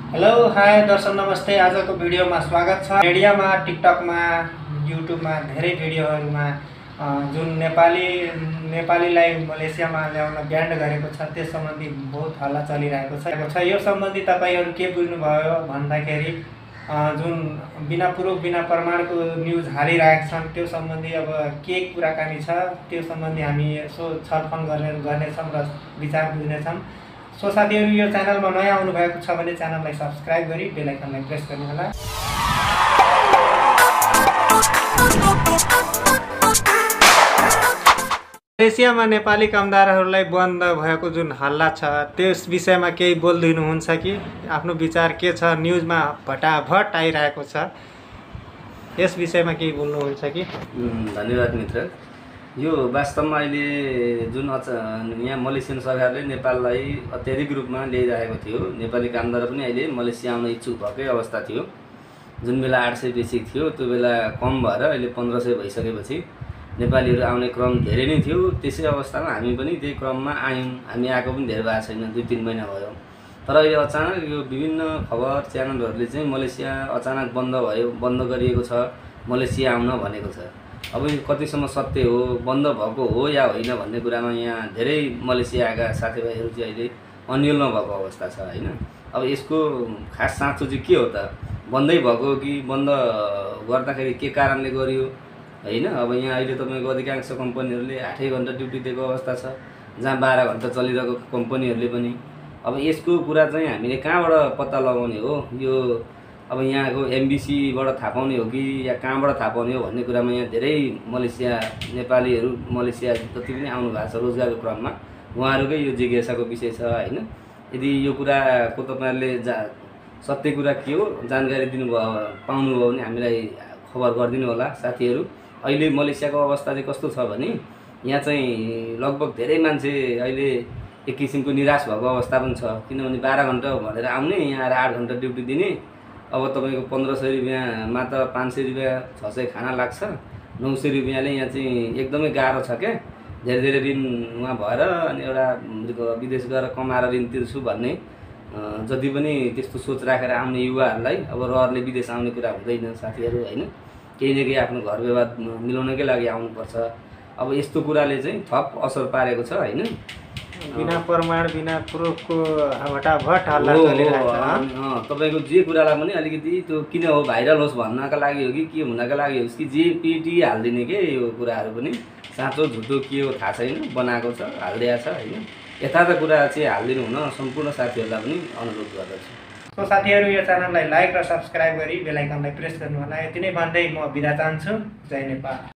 Hello hi दर्शक नमस्ते। आजको भिडियोमा स्वागत छ। मिडियामा टिकटकमा युट्युबमा धेरै भिडियोहरुमा जुन नेपालीलाई मलेसियामा ल्याउन ब्यान्ड गरेको छ त्यस सम्बन्धी बहुत हल्ला चलिरहेको छ। यो सम्बन्धी तपाईहरु के बुझ्नुभयो भन्दाखेरि जुन बिना प्रुफ बिना प्रमाणको न्यूज हालिरहेका छन् त्यो सम्बन्धी अब के कुराकानी छ त्यो सम्बन्धी हामी यसो छलफल गर्नेछौं र विचार बुझ्नेछौं। सो साथीहरु यो च्यानलमा नयाँ आउनु भएको छ भने च्यानललाई सब्स्क्राइब गरी बेल आइकनलाई प्रेस गर्नुहोला। मलेसियामा नेपाली कामदारहरूलाई बन्द भएको जुन हल्ला छ त्यस विषयमा केही बोल्दिनु हुन्छ कि आफ्नो विचार के छ? न्यूजमा भटाभट आइरहेको छ, यस विषयमा केही बोल्नुहुन्छ कि? धन्यवाद मित्र। यो वास्तवमा अहिले जुन यहाँ मलेसियन सरकारले नेपाललाई अत्याधिक रूपमा ल्याइरहेको थियो, नेपाली कामदार पनि अहिले मलेसिया आउन इच्छुक भएकै अवस्था थियो। जुन बेला 800 बेसिक थियो त्यो बेला कम भएर अहिले 1500 भइसकेपछि नेपालीहरू आउने क्रम धेरै नै थियो। त्यसै अवस्थामा हामी पनि त्यही क्रममा आयौँ। हामी आएको पनि धेरै भएको छैन, 2-3 महिना भयो। तर अहिले अचानक यो विभिन्न खबर च्यानलहरूले चाहिँ मलेसिया अचानक बन्द गरिएको छ, मलेसिया आउन भनेको छ। अब यो कतिसम्म सत्य हो, बन्द भएको हो या होइन भन्ने कुरामा यहाँ धेरै मलेसियाका साथीभाइहरू चाहिँ अहिले अन्यल नभएको अवस्था छ हैन। अब यसको खास साँचो चाहिँ के हो त? बन्दै भएको कि बन्द गर्दाखेरि के कारणले गरियो हैन। अब यहाँ अहिले तपाईको अधिकांश कम्पनीहरूले 8 घण्टा ड्युटी दिएको अवस्था छ, जहाँ 12 घण्टा चलिरहेको कम्पनीहरूले पनि। अब यसको कुरा चाहिँ हामीले कहाँबाट पत्ता लगाउने हो? यो अब यहाँको एमबीसीबाट थाहा पाउने हो कि या कहाँबाट थाहा पाउने हो भन्ने कुरामा यहाँ धेरै मलेसिया नेपालीहरू मलेसिया जति पनि आउनु भएको छ रोजगारको क्रममा उहाँहरूकै यो जिज्ञासाको विषय छ हैन। यदि यो कुराको तपाईहरुले सत्य कुरा के हो जानकारी पाउनुभयो भने हामीलाई खबर गरिदिनु होला साथीहरू। अहिले मलेसियाको अवस्था चाहिँ कस्तो छ भने यहाँ चाहिँ लगभग धेरै मान्छे अहिले एक किसिमको निराश भएको अवस्था पनि छ। किनभने 12 घण्टा भनेर आउने, यहाँ 8 घण्टा ड्युटी दिने। अब तपाईको 1500 रुपैयाँमा त 500 रुपैयाँ 600 खाना लाग्छ। 900 रुपैयाँले यहाँ चाहिँ एकदमै गाह्रो छ क्या। धेरै ऋण उहाँ भएर अनि एउटा विदेश गएर कमाएर ऋण तिर्छु भन्ने जति पनि त्यस्तो सोच राखेर आउने युवाहरूलाई अब रहरले विदेश आउने कुरा हुँदैन साथीहरू हैन। केही न केही आफ्नो घर व्यवहार मिलाउनकै लागि आउनुपर्छ। अब यस्तो कुराले चाहिँ थप असर पारेको छ हैन। बिना प्रमाण बिना प्रुफको भटाभट हल्ला चलिरहेको छ। तपाईको जे कुरालाई पनि अलिकति त्यो किन हो भाइरल होस् भन्नका लागि हो कि के हुनका लागि होस् कि जे पिटी हाल्दिने के यो कुराहरू पनि साँचो झुटो के हो थाहा छैन, बनाएको छ हाल्दिया छ हैन। यथार्थ कुरा चाहिँ हाल्दिनु हुन सम्पूर्ण साथीहरूलाई पनि अनुरोध गर्दछु। सो साथीहरू यो च्यानललाई लाइक र सब्स्क्राइब गरी बेल आइकनलाई प्रेस गर्नु होला। यति नै भन्दै म बिदा चाहन्छु। जय नेपाल।